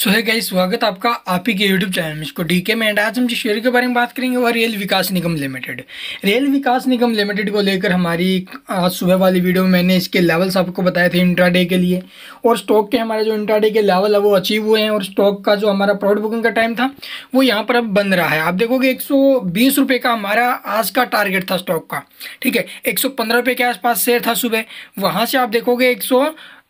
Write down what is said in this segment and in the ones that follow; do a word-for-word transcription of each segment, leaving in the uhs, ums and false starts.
सो है गाइस, स्वागत आपका आप ही के यूट्यूब चैनल में इसको डीके में। एंड आज हम जिस शेयर के बारे में बात करेंगे वह रेल विकास निगम लिमिटेड। रेल विकास निगम लिमिटेड को लेकर हमारी आज सुबह वाली वीडियो में मैंने इसके लेवल्स आपको बताए थे इंट्राडे के लिए, और स्टॉक के हमारे जो इंट्राडे के लेवल है वो अचीव हुए हैं। और स्टॉक का जो हमारा प्राउड बुकिंग का टाइम था वो यहाँ पर अब बन रहा है। आप देखोगे एक सौ बीस रुपये का हमारा आज का टारगेट था स्टॉक का, ठीक है। एक सौ पंद्रह रुपये के आसपास शेयर था सुबह, वहाँ से आप देखोगे एक सौ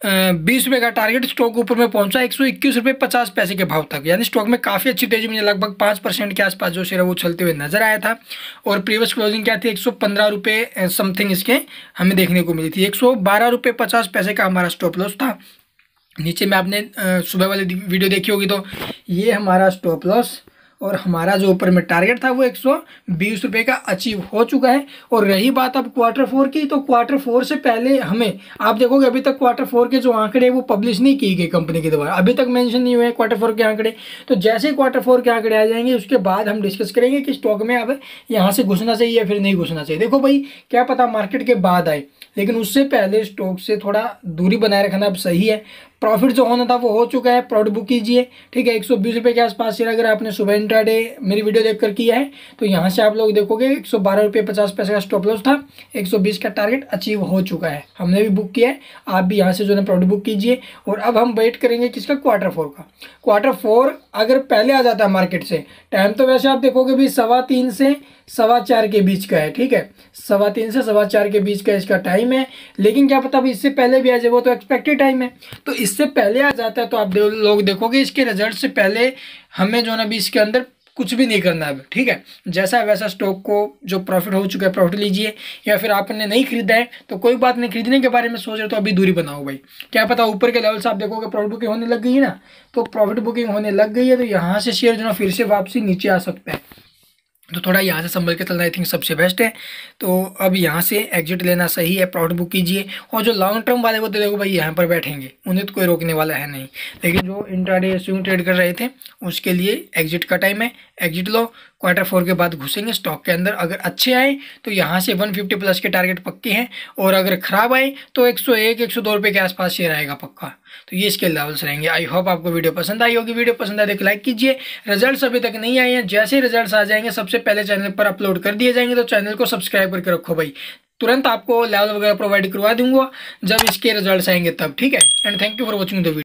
बीस रुपये का टारगेट स्टॉक ऊपर में पहुंचा एक सौ इक्कीस रुपये पचास पैसे के भाव तक। यानी स्टॉक में काफ़ी अच्छी तेजी में लगभग पाँच परसेंट के आसपास जो शेयर है वो चलते हुए नजर आया था। और प्रीवियस क्लोजिंग क्या थी, एक सौ पंद्रह रुपये समथिंग इसके हमें देखने को मिली थी। एक सौ बारह रुपये पचास पैसे का हमारा स्टॉप लॉस था। नीचे में आपने सुबह वाली वीडियो देखी होगी तो ये हमारा स्टॉप लॉस और हमारा जो ऊपर में टारगेट था वो एक सौ बीस रुपये का अचीव हो चुका है। और रही बात अब क्वार्टर फोर की, तो क्वार्टर फोर से पहले हमें आप देखोगे अभी तक क्वार्टर फोर के जो आंकड़े वो पब्लिश नहीं किए गए कंपनी के द्वारा, अभी तक मेंशन नहीं हुए क्वार्टर फोर के आंकड़े। तो जैसे क्वार्टर फोर के आंकड़े आ जाएंगे उसके बाद हम डिस्कस करेंगे कि स्टॉक में अब यहाँ से घुसना चाहिए या फिर नहीं घुसना चाहिए। देखो भाई, क्या पता मार्केट के बाद आए, लेकिन उससे पहले स्टॉक से थोड़ा दूरी बनाए रखना अब सही है। प्रॉफिट जो होना था वो हो चुका है, प्राउड बुक कीजिए, ठीक है। एक सौ बीस रुपये के आसपास शेयर अगर आपने सुबह इंट्राडे मेरी वीडियो देखकर किया है तो यहाँ से आप लोग देखोगे एक सौ बारह रुपये पचास पैसे का स्टॉप लॉस था, एक सौ बीस का टारगेट अचीव हो चुका है, हमने भी बुक किया है। आप भी यहाँ से जो है प्राउड बुक कीजिए। और अब हम वेट करेंगे किसका, क्वार्टर फोर का। क्वार्टर फोर अगर पहले आ जाता है मार्केट से, टाइम तो वैसे आप देखोगे भी सवा तीन से सवा चार के बीच का है, ठीक है। सवा तीन से सवा चार के बीच का इसका टाइम है, लेकिन क्या पता भी इससे पहले भी आ जाए, वो तो एक्सपेक्टेड टाइम है। तो इससे पहले आ जाता है तो आप लोग देखोगे इसके रिजल्ट से पहले हमें जो ना भी इसके अंदर कुछ भी नहीं करना है, ठीक है। जैसा है वैसा स्टॉक को जो प्रॉफिट हो चुका है प्रॉफिट लीजिए, या फिर आपने नहीं खरीदा है तो कोई बात नहीं, खरीदने के बारे में सोच रहे तो अभी दूरी बनाओ भाई। क्या पता ऊपर के लेवल से आप देखोगे प्रॉफिट बुकिंग होने लग गई है ना, तो प्रॉफिट बुकिंग होने लग गई है तो यहाँ से शेयर जो ना फिर से वापसी नीचे आ सकता है। तो थोड़ा यहाँ से संभल के चलना आई थिंक सबसे बेस्ट है। तो अब यहाँ से एग्जिट लेना सही है, प्रॉफिट बुक कीजिए। और जो लॉन्ग टर्म वाले वो तो देखो भाई यहाँ पर बैठेंगे, उन्हें तो कोई रोकने वाला है नहीं, लेकिन जो इंट्राडे स्विंग ट्रेड कर रहे थे उसके लिए एग्जिट का टाइम है, एग्जिट लो। क्वार्टर फोर के बाद घुसेंगे स्टॉक के अंदर, अगर अच्छे आए तो यहाँ से एक सौ पचास प्लस के टारगेट पक्के हैं, और अगर खराब आए तो एक सौ एक एक सौ दो रुपये के आसपास शेयर आएगा पक्का। तो ये इसके लेवल्स रहेंगे। आई होप आपको वीडियो पसंद आई होगी। वीडियो पसंद आए तो लाइक कीजिए। रिजल्ट्स अभी तक नहीं आए हैं, जैसे रिजल्ट्स आ जाएंगे सबसे पहले चैनल पर अपलोड कर दिए जाएंगे, तो चैनल को सब्सक्राइब करके रखो भाई, तुरंत आपको लेवल वगैरह प्रोवाइड करवा दूंगा जब इसके रिजल्ट्स आएंगे तब, ठीक है। And thank you for watching the video.